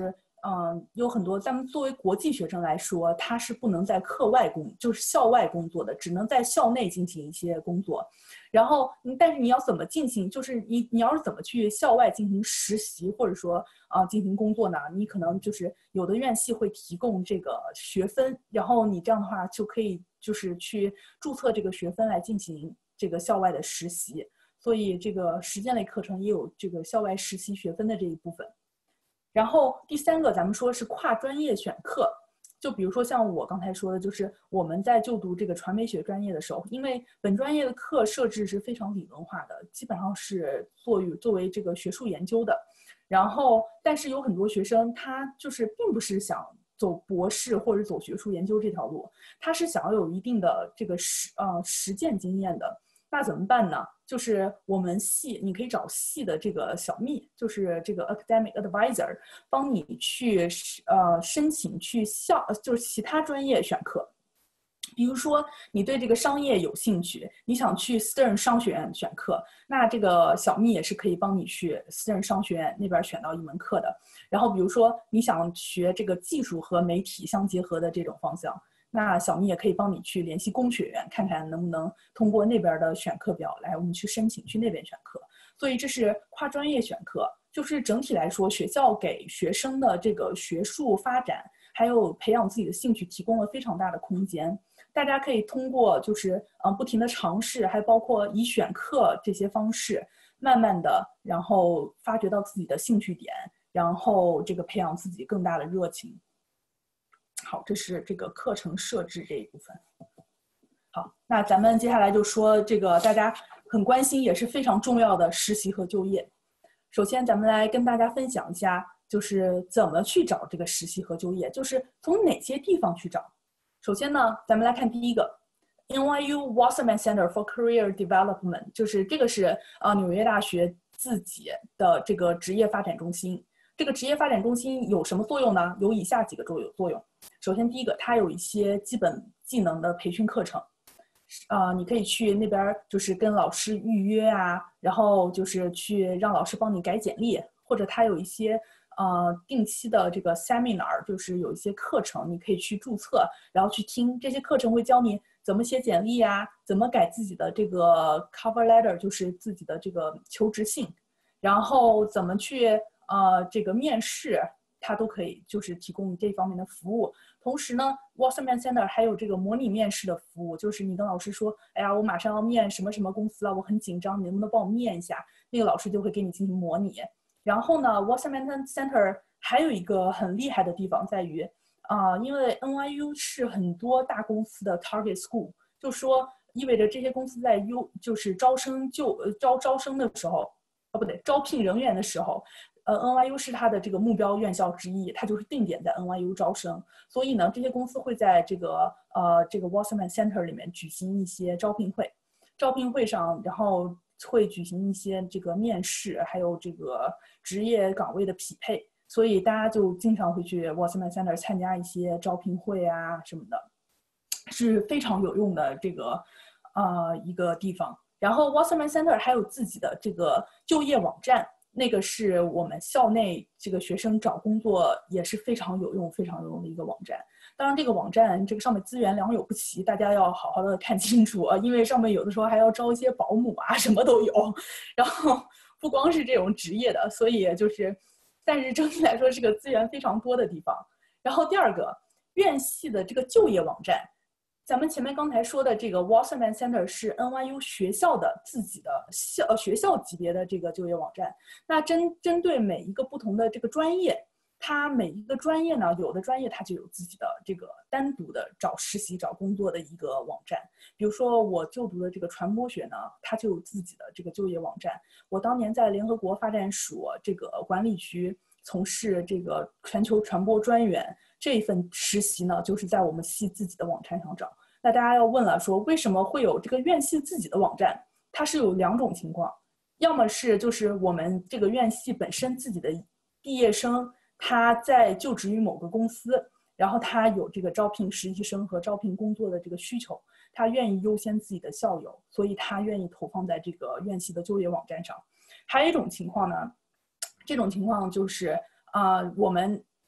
嗯，有很多咱们作为国际学生来说，他是不能在课外工，就是校外工作的，只能在校内进行一些工作。然后，但是你要怎么进行？就是你你要是怎么去校外进行实习，或者说啊、呃、进行工作呢？你可能就是有的院系会提供这个学分，然后你这样的话就可以就是去注册这个学分来进行这个校外的实习。所以这个实践类课程也有这个校外实习学分的这一部分。然后第三个，咱们说是跨专业选课，就比如说像我刚才说的，就是我们在就读这个传媒学专业的时候，因为本专业的课设置是非常理论化的，基本上是作为作为这个学术研究的。然后，但是有很多学生他就是并不是想走博士或者走学术研究这条路，他是想要有一定的这个实呃实践经验的。那怎么办呢？就是我们系，你可以找系的这个小秘，就是这个 academic advisor，帮你去呃申请去校，就是其他专业选课。比如说你对这个商业有兴趣，你想去 Stern 商学院选课，那这个小蜜也是可以帮你去 Stern 商学院那边选到一门课的。然后比如说你想学这个技术和媒体相结合的这种方向，那小蜜也可以帮你去联系工学院，看看能不能通过那边的选课表来我们去申请去那边选课。所以这是跨专业选课，就是整体来说学校给学生的这个学术发展还有培养自己的兴趣提供了非常大的空间。大家可以通过就是嗯不停的尝试，还包括以选课这些方式，慢慢的然后发掘到自己的兴趣点，然后这个培养自己更大的热情。好，这是这个课程设置这一部分。好，那咱们接下来就说这个大家很关心也是非常重要的实习和就业。首先咱们来跟大家分享一下，就是怎么去找这个实习和就业，就是从哪些地方去找。首先呢，咱们来看第一个 N Y U Wasserman Center for Career Development， 就是这个是呃纽约大学自己的这个职业发展中心。这个职业发展中心有什么作用呢？有以下几个作作用。首先第一个，它有一些基本技能的培训课程，呃，你可以去那边就是跟老师预约啊，然后就是去让老师帮你改简历，或者它有一些呃定期的这个 seminar， 就是有一些课程你可以去注册，然后去听。这些课程会教你怎么写简历啊，怎么改自己的这个 cover letter， 就是自己的这个求职信，然后怎么去呃这个面试，它都可以就是提供这方面的服务。同时呢 Wasserman Center 还有这个模拟面试的服务，就是你跟老师说，哎呀，我马上要面什么什么公司了，我很紧张，你能不能帮我面一下？那个老师就会给你进行模拟。然后呢 Wasserman Center 还有一个很厉害的地方在于，啊、呃，因为 N Y U 是很多大公司的 target school， 就说意味着这些公司在 U 就是招生就招招生的时候，哦不对，招聘人员的时候。呃 ，N Y U 是它的这个目标院校之一，它就是定点在 N Y U 招生，所以呢，这些公司会在这个呃这个 Wasserman Center 里面举行一些招聘会，招聘会上，然后会举行一些这个面试，还有这个职业岗位的匹配，所以大家就经常会去 Wasserman Center 参加一些招聘会啊什么的，是非常有用的这个呃一个地方。然后 Wasserman Center 还有自己的这个就业网站。那个是我们校内这个学生找工作也是非常有用、非常有用的一个网站。当然，这个网站这个上面资源良莠不齐，大家要好好的看清楚啊，因为上面有的时候还要招一些保姆啊，什么都有。然后不光是这种职业的，所以就是，但是整体来说是个资源非常多的地方。然后第二个，院系的这个就业网站。咱们前面刚才说的这个 Wasserman Center 是 N Y U 学校的自己的校呃学校级别的这个就业网站。那针针对每一个不同的这个专业，它每一个专业呢，有的专业它就有自己的这个单独的找实习、找工作的一个网站。比如说我就读的这个传播学呢，它就有自己的这个就业网站。我当年在联合国发展署这个管理局从事这个全球传播专员。这一份实习呢，就是在我们系自己的网站上找。那大家要问了，说为什么会有这个院系自己的网站？它是有两种情况，要么是就是我们这个院系本身自己的毕业生，他在就职于某个公司，然后他有这个招聘实习生和招聘工作的这个需求，他愿意优先自己的校友，所以他愿意投放在这个院系的就业网站上。还有一种情况呢，这种情况就是啊、呃，我们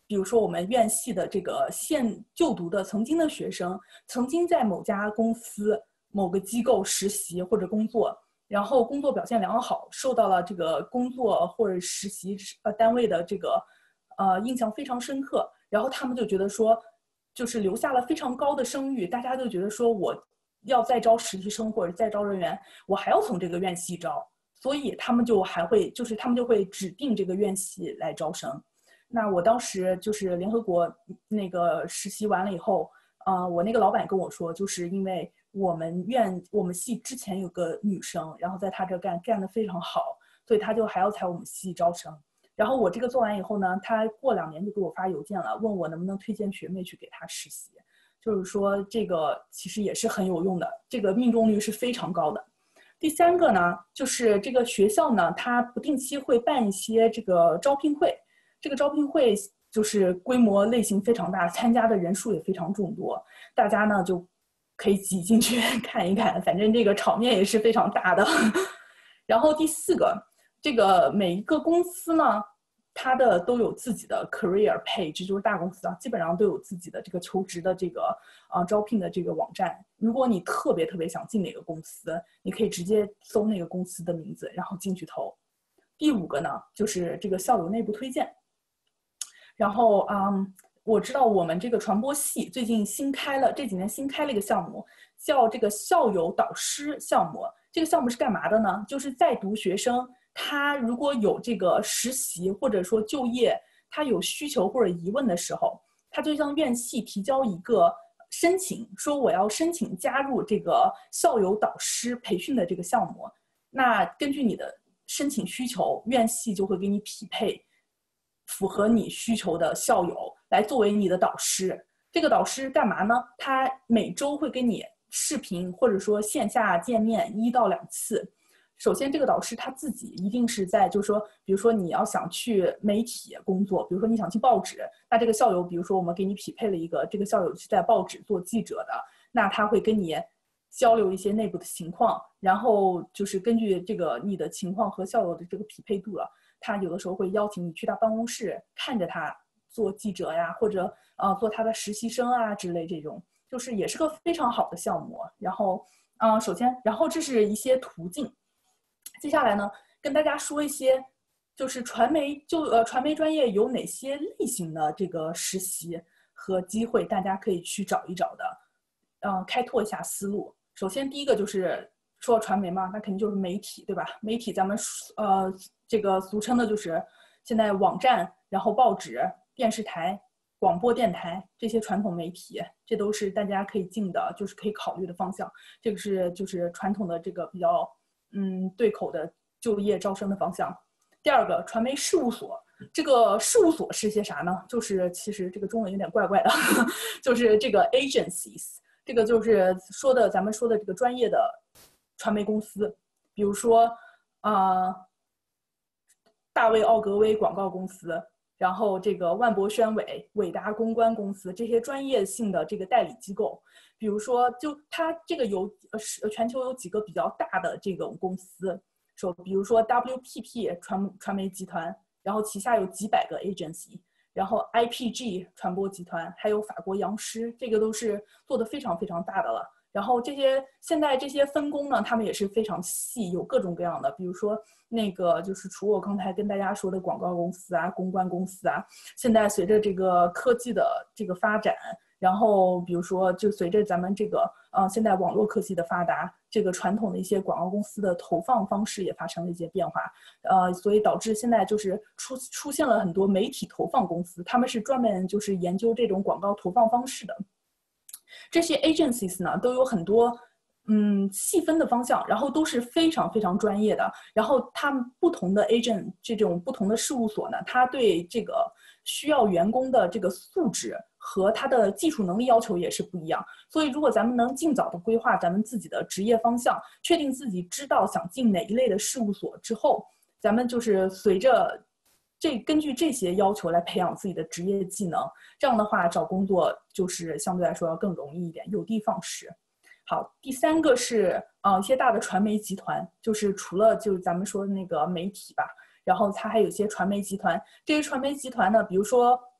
比如说我们院系的这个现就读的曾经的学生，曾经在某家公司、某个机构实习或者工作，然后工作表现良好，受到了这个工作或者实习呃单位的这个呃印象非常深刻，然后他们就觉得说，就是留下了非常高的声誉，大家就觉得说我要再招实习生或者再招人员，我还要从这个院系招，所以他们就还会就是他们就会指定这个院系来招生。那我当时就是联合国那个实习完了以后，呃，我那个老板跟我说，就是因为我们院我们系之前有个女生，然后在她这干干得非常好，所以她就还要采我们系招生。然后我这个做完以后呢，他过两年就给我发邮件了，问我能不能推荐学妹去给他实习。就是说这个其实也是很有用的，这个命中率是非常高的。第三个呢，就是这个学校呢，它不定期会办一些这个招聘会，这个招聘会就是规模类型非常大，参加的人数也非常众多，大家呢就可以挤进去看一看，反正这个场面也是非常大的。然后第四个，这个每一个公司呢，它的都有自己的 career page， 就是大公司啊，基本上都有自己的这个求职的这个啊、呃、招聘的这个网站。如果你特别特别想进哪个公司，你可以直接搜那个公司的名字，然后进去投。第五个呢，就是这个校友内部推荐。然后嗯，我知道我们这个传播系最近新开了，这几年新开了一个项目，叫这个校友导师项目。这个项目是干嘛的呢？就是在读学生，他如果有这个实习或者说就业，他有需求或者疑问的时候，他就向院系提交一个申请，说我要申请加入这个校友导师培训的这个项目。那根据你的申请需求，院系就会给你匹配符合你需求的校友来作为你的导师。这个导师干嘛呢？他每周会跟你视频或者说线下见面一到两次。首先，这个导师他自己一定是在，就是说，比如说你要想去媒体工作，比如说你想去报纸，那这个校友，比如说我们给你匹配了一个，这个校友是在报纸做记者的，那他会跟你交流一些内部的情况，然后就是根据这个你的情况和校友的这个匹配度了，他有的时候会邀请你去他办公室看着他做记者呀，或者呃做他的实习生啊之类这种。就是也是个非常好的项目。然后，嗯、呃，首先，然后这是一些途径。接下来呢，跟大家说一些，就是传媒就呃传媒专业有哪些类型的这个实习和机会，大家可以去找一找的，嗯、呃，开拓一下思路。首先，第一个就是说传媒嘛，那肯定就是媒体，对吧？媒体咱们呃这个俗称的就是现在网站，然后报纸、电视台。广播电台这些传统媒体，这都是大家可以进的，就是可以考虑的方向。这个是就是传统的这个比较嗯对口的就业招生的方向。第二个，传媒事务所，这个事务所是些啥呢？就是其实这个中文有点怪怪的，就是这个 agencies， 这个就是说的咱们说的这个专业的传媒公司，比如说啊、呃，大卫奥格威广告公司。然后这个万博宣伟、伟达公关公司这些专业性的这个代理机构，比如说，就它这个有呃全球有几个比较大的这种公司，说比如说 W P P 传传媒集团，然后旗下有几百个 agency， 然后 I P G 传播集团，还有法国洋狮，这个都是做的非常非常大的了。然后这些现在这些分工呢，他们也是非常细，有各种各样的，比如说那个就是除我刚才跟大家说的广告公司啊、公关公司啊，现在随着这个科技的这个发展，然后比如说就随着咱们这个呃现在网络科技的发达，这个传统的一些广告公司的投放方式也发生了一些变化，呃，所以导致现在就是出出现了很多媒体投放公司，他们是专门就是研究这种广告投放方式的。这些 agencies 呢都有很多嗯细分的方向，然后都是非常非常专业的。然后他们不同的 agent 这种不同的事务所呢，他对这个需要员工的这个素质和他的技术能力要求也是不一样。所以如果咱们能尽早的规划咱们自己的职业方向，确定自己知道想进哪一类的事务所之后，咱们就是随着这根据这些要求来培养自己的职业技能，这样的话找工作就是相对来说要更容易一点，有的放矢。好，第三个是呃一些大的传媒集团，就是除了就是咱们说的那个媒体吧，然后它还有一些传媒集团，这些传媒集团呢，比如说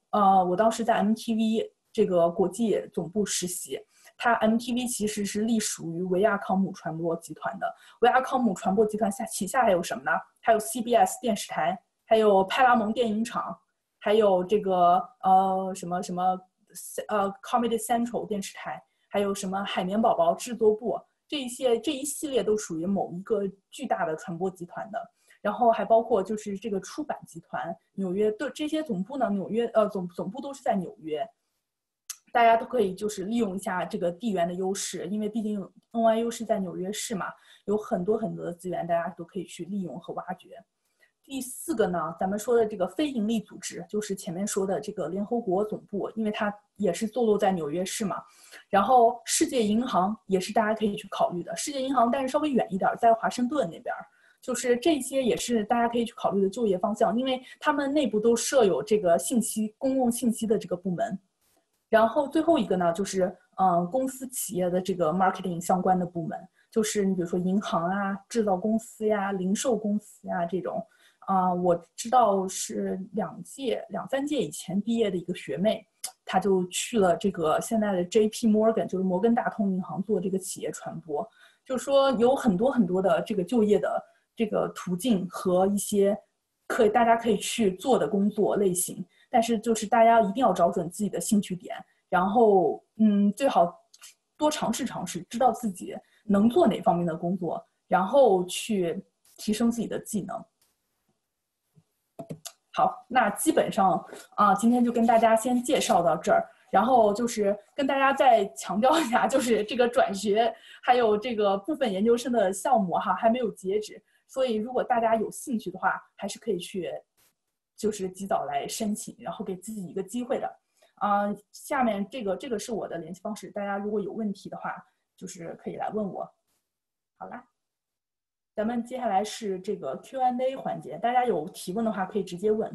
呃，我当时在 M T V 这个国际总部实习。它 M T V 其实是隶属于维亚康姆传播集团的。维亚康姆传播集团下旗下还有什么呢？还有 C B S 电视台，还有派拉蒙电影厂，还有这个呃什么什么呃 Comedy Central 电视台，还有什么海绵宝宝制作部，这一些这一系列都属于某一个巨大的传播集团的。然后还包括就是这个出版集团，纽约的这些总部呢，纽约呃总总部都是在纽约。大家都可以就是利用一下这个地缘的优势，因为毕竟 N Y U 是在纽约市嘛，有很多很多的资源，大家都可以去利用和挖掘。第四个呢，咱们说的这个非营利组织，就是前面说的这个联合国总部，因为它也是坐落在纽约市嘛。然后世界银行也是大家可以去考虑的，世界银行但是稍微远一点，在华盛顿那边。就是这些也是大家可以去考虑的就业方向，因为他们内部都设有这个信息公共信息的这个部门。然后最后一个呢，就是嗯，公司企业的这个 marketing 相关的部门，就是你比如说银行啊、制造公司呀、零售公司呀这种。啊、呃，我知道是两届、两三届以前毕业的一个学妹，她就去了这个现在的 J P Morgan， 就是摩根大通银行做这个企业传播。就是说有很多很多的这个就业的这个途径和一些可以大家可以去做的工作类型。但是就是大家一定要找准自己的兴趣点，然后嗯，最好多尝试尝试，知道自己能做哪方面的工作，然后去提升自己的技能。好，那基本上啊，今天就跟大家先介绍到这儿，然后就是跟大家再强调一下，就是这个转学还有这个部分研究生的项目哈还没有截止，所以如果大家有兴趣的话，还是可以去。就是及早来申请，然后给自己一个机会的。啊、呃，下面这个这个是我的联系方式，大家如果有问题的话，就是可以来问我。好啦，咱们接下来是这个 Q and A 环节，大家有提问的话可以直接问。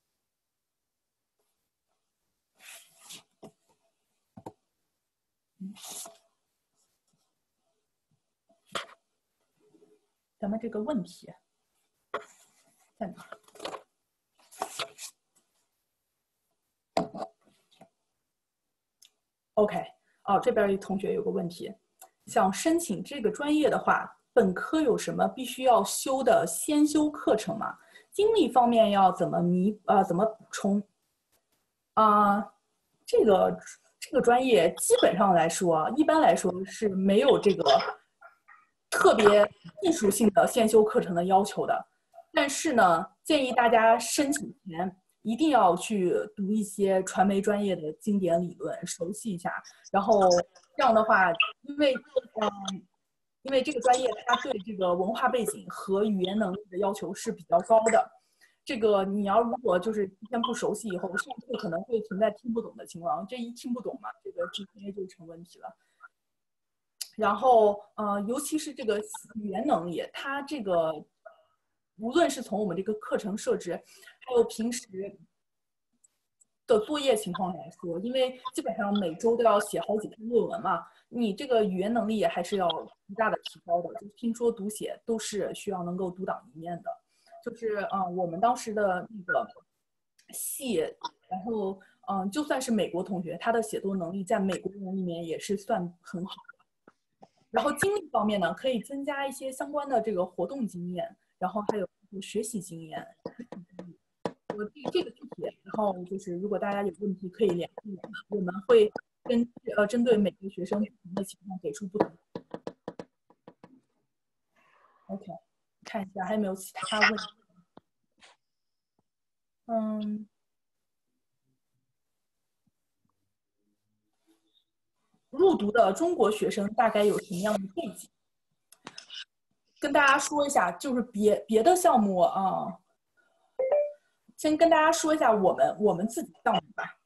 咱们这个问题在哪？OK， 哦，这边一同学有个问题，想申请这个专业的话，本科有什么必须要修的先修课程吗？精力方面要怎么弥呃怎么补充？啊、呃，这个这个专业基本上来说，一般来说是没有这个特别技术性的先修课程的要求的，但是呢，建议大家申请前。一定要去读一些传媒专业的经典理论，熟悉一下。然后这样的话，因为嗯，因为这个专业它对这个文化背景和语言能力的要求是比较高的。这个你要如果就是提前不熟悉，以后上课可能会存在听不懂的情况。这一听不懂嘛，这个 G P A 就成问题了。然后呃，尤其是这个语言能力，它这个无论是从我们这个课程设置，还有平时的作业情况来说，因为基本上每周都要写好几篇论文嘛，你这个语言能力也还是要极大的提高的。就听说读写都是需要能够独当一面的。就是嗯、呃，我们当时的那个系，然后嗯、呃，就算是美国同学，他的写作能力在美国人里面也是算很好的。然后经历方面呢，可以增加一些相关的这个活动经验，然后还有学习经验。我这这个具体，然后就是如果大家有问题可以联系我们，我们会根呃针对每个学生不同的情况给出不同。OK， 看一下还有没有其他问题。嗯，入读的中国学生大概有什么样的背景？跟大家说一下，就是别别的项目啊。先跟大家说一下我们我们自己项目吧。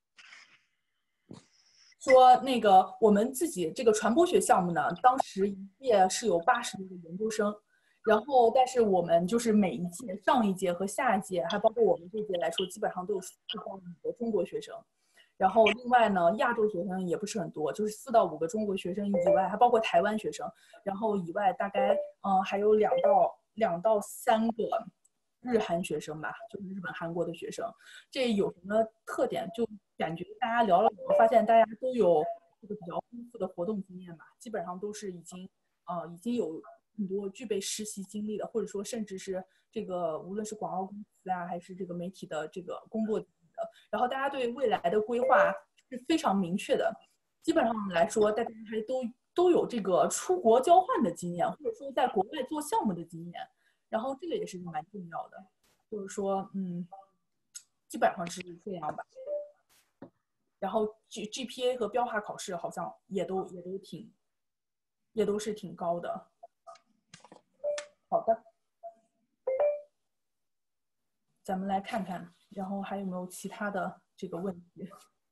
说那个我们自己这个传播学项目呢，当时一届是有八十多个研究生，然后但是我们就是每一届、上一届和下一届，还包括我们这届来说，基本上都有四到五个中国学生。然后另外呢，亚洲学生也不是很多，就是四到五个中国学生以外，还包括台湾学生。然后以外大概嗯还有两到两到三个日韩学生吧，就是日本、韩国的学生。这有什么特点？就感觉大家聊了，我发现大家都有这个比较丰富的活动经验吧，基本上都是已经呃已经有很多具备实习经历的，或者说甚至是这个无论是广告公司啊，还是这个媒体的这个工作的。然后大家对未来的规划是非常明确的，基本上来说，大家还都都有这个出国交换的经验，或者说在国外做项目的经验。然后这个也是蛮重要的，就是说，嗯，基本上是这样吧。然后 G G P A 和标化考试好像也都也都挺，也都是挺高的。好的，咱们来看看，然后还有没有其他的这个问题？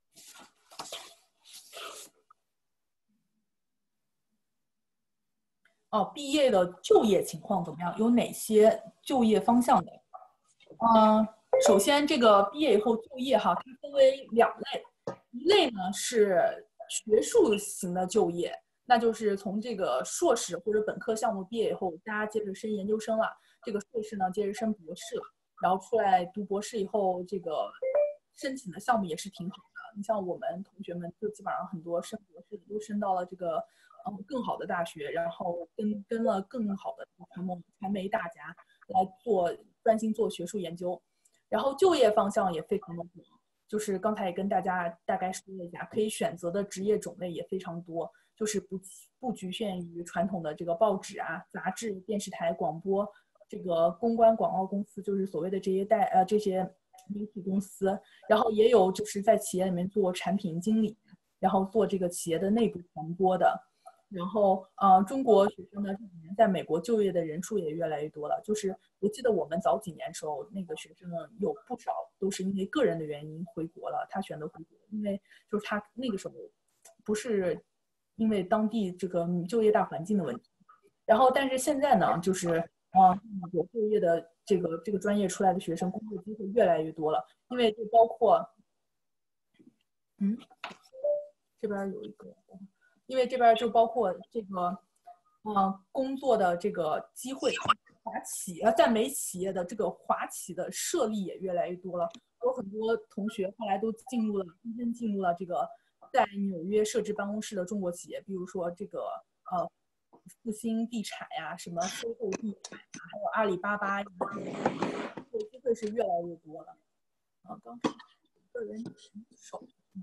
哦，毕业的就业情况怎么样？有哪些就业方向的？嗯，首先这个毕业以后就业哈，它分为两类，一类呢是学术型的就业，那就是从这个硕士或者本科项目毕业以后，大家接着升研究生了，这个硕士呢接着升博士了，然后出来读博士以后，这个申请的项目也是挺好的。你像我们同学们，就基本上很多升博士的都升到了这个嗯更好的大学，然后跟跟了更好的传媒传媒大家来做专心做学术研究，然后就业方向也非常的广，就是刚才也跟大家大概说了一下，可以选择的职业种类也非常多，就是不不局限于传统的这个报纸啊、杂志、电视台、广播。这个公关广告公司就是所谓的这些代呃这些媒体公司，然后也有就是在企业里面做产品经理，然后做这个企业的内部传播的。然后，呃，中国学生呢这几年在美国就业的人数也越来越多了。就是我记得我们早几年的时候，那个学生有不少都是因为个人的原因回国了，他选择回国，因为就是他那个时候不是因为当地这个就业大环境的问题。然后，但是现在呢，就是啊，美国就业的这个这个专业出来的学生，工作机会越来越多了，因为就包括，嗯，这边有一个，因为这边就包括这个，呃，工作的这个机会，华企呃，在美企业的这个华企的设立也越来越多了。有很多同学后来都进入了，纷纷进入了这个在纽约设置办公室的中国企业，比如说这个呃复兴地产呀、什么 C O 地产呀，还有阿里巴巴呀，这个机会是越来越多了。啊，刚才一个人举手。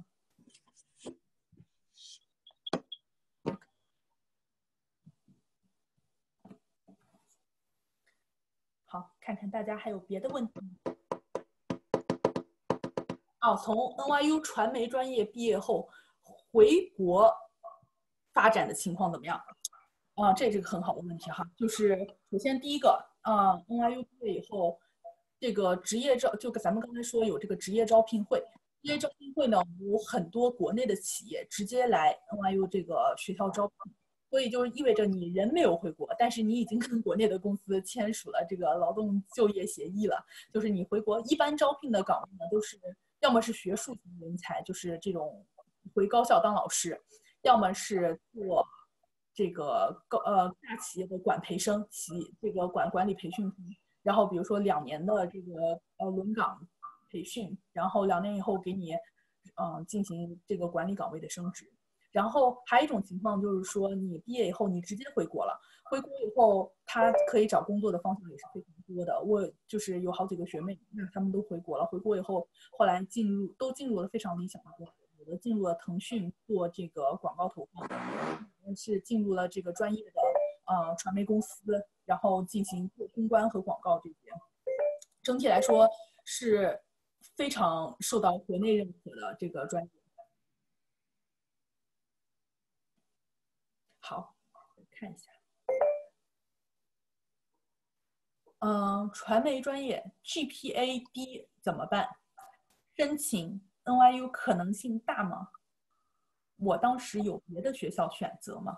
好，看看大家还有别的问题吗？哦，从 N Y U 传媒专业毕业后回国发展的情况怎么样？啊，这是个很好的问题哈。就是首先第一个，啊，N Y U 毕业以后，这个职业招，就咱们刚才说有这个职业招聘会，职业招聘会呢有很多国内的企业直接来 N Y U 这个学校招聘。所以就是意味着你人没有回国，但是你已经跟国内的公司签署了这个劳动就业协议了。就是你回国一般招聘的岗位呢，都是要么是学术型人才，就是这种回高校当老师，要么是做这个高呃大企业的管培生，企这个管管理培训生，然后比如说两年的这个呃轮岗培训，然后两年以后给你嗯、呃、进行这个管理岗位的升职。然后还有一种情况就是说，你毕业以后你直接回国了，回国以后他可以找工作的方向也是非常多的。我就是有好几个学妹，那他们都回国了，回国以后后来进入都进入了非常理想的工作，有的进入了腾讯做这个广告投放，是进入了这个专业的呃传媒公司，然后进行做公关和广告这些。整体来说是非常受到国内认可的这个专业。好，看一下。嗯，传媒专业 G P A 低怎么办？申请 N Y U 可能性大吗？我当时有别的学校选择吗？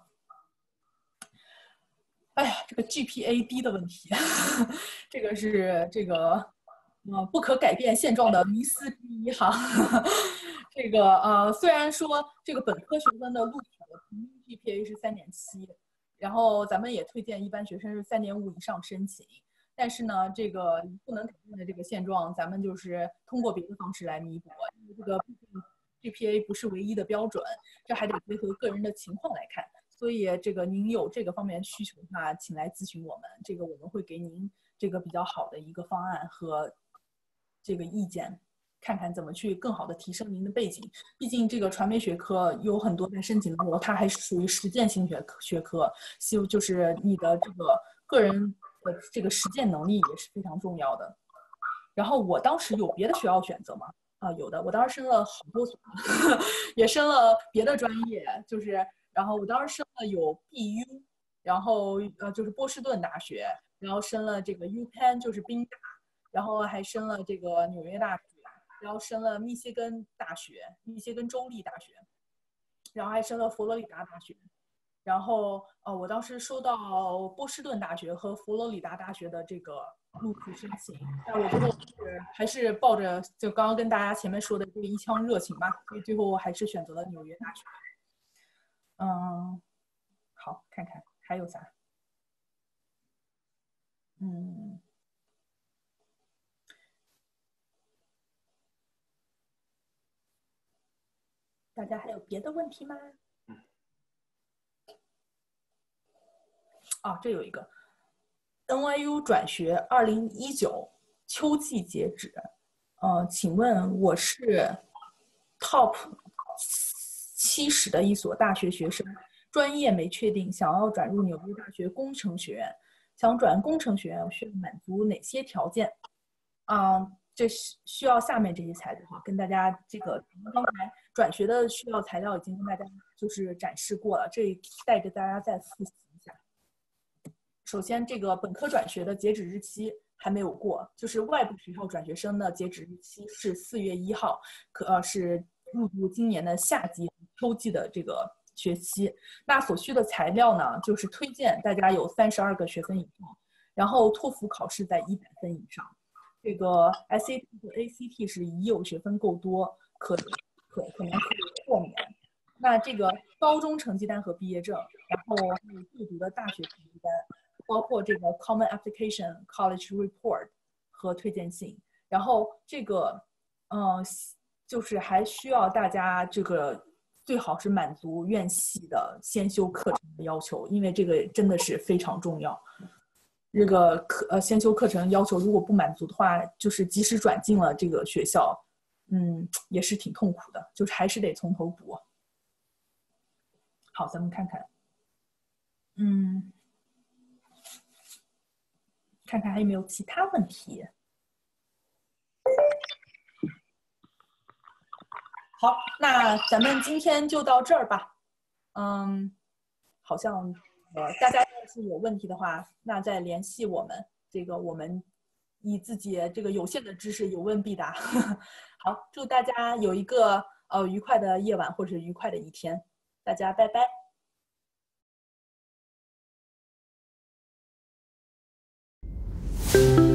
哎呀，这个 G P A 低的问题，这个是这个呃不可改变现状的迷思之一哈。这个呃，虽然说这个本科学分的录取的平均 G P A 是三点七，然后咱们也推荐一般学生是三点五以上申请。 但是呢，这个不能改变的这个现状，咱们就是通过别的方式来弥补。因为这个 G P A 不是唯一的标准，这还得结合个人的情况来看。所以这个您有这个方面需求的话，请来咨询我们，这个我们会给您这个比较好的一个方案和这个意见，看看怎么去更好的提升您的背景。毕竟这个传媒学科有很多在申请的时候，它还是属于实践性学科学科，就就是你的这个个人的这个实践能力也是非常重要的。然后我当时有别的学校选择吗？啊、呃，有的，我当时申了好多所，也申了别的专业，就是。然后我当时申了有 B U， 然后呃就是波士顿大学，然后申了这个 UPenn 就是宾大，然后还申了这个纽约大学，然后申了密歇根大学，密歇根州立大学，然后还申了佛罗里达大学，然后呃我当时收到波士顿大学和佛罗里达大学的这个录取申请，但我最后是还是抱着就刚刚跟大家前面说的这个一腔热情吧，所以最后还是选择了纽约大学。嗯，好，看看还有啥？嗯，大家还有别的问题吗？啊，这有一个 N Y U 转学二零一九秋季截止。呃，请问我是 top 七十的一所大学学生，专业没确定，想要转入纽约大学工程学院。想转工程学院需要满足哪些条件？啊、呃，这是需要下面这些材料哈，跟大家这个刚才转学的需要材料已经跟大家就是展示过了，这里带着大家再复习一下。首先，这个本科转学的截止日期还没有过，就是外部学校转学生的截止日期是四月一号，可呃是入读今年的夏季、秋季的这个学期。那所需的材料呢，就是推荐大家有三十二个学分以上，然后托福考试在一百分以上。这个 S A T 和 A C T 是已有学分够多，可可可能可以豁免。那这个高中成绩单和毕业证，然后还有就读的大学成绩单，包括这个 Common Application College Report 和推荐信。然后这个，嗯、呃，就是还需要大家这个最好是满足院系的先修课程的要求，因为这个真的是非常重要。这个课呃先修课程要求如果不满足的话，就是即使转进了这个学校，嗯，也是挺痛苦的，就是还是得从头补。好，咱们看看，嗯，看看还有没有其他问题。好，那咱们今天就到这儿吧。嗯，好像呃，大家要是有问题的话，那再联系我们。这个我们以自己这个有限的知识有问必答。好，祝大家有一个呃愉快的夜晚或者愉快的一天，大家拜拜。
you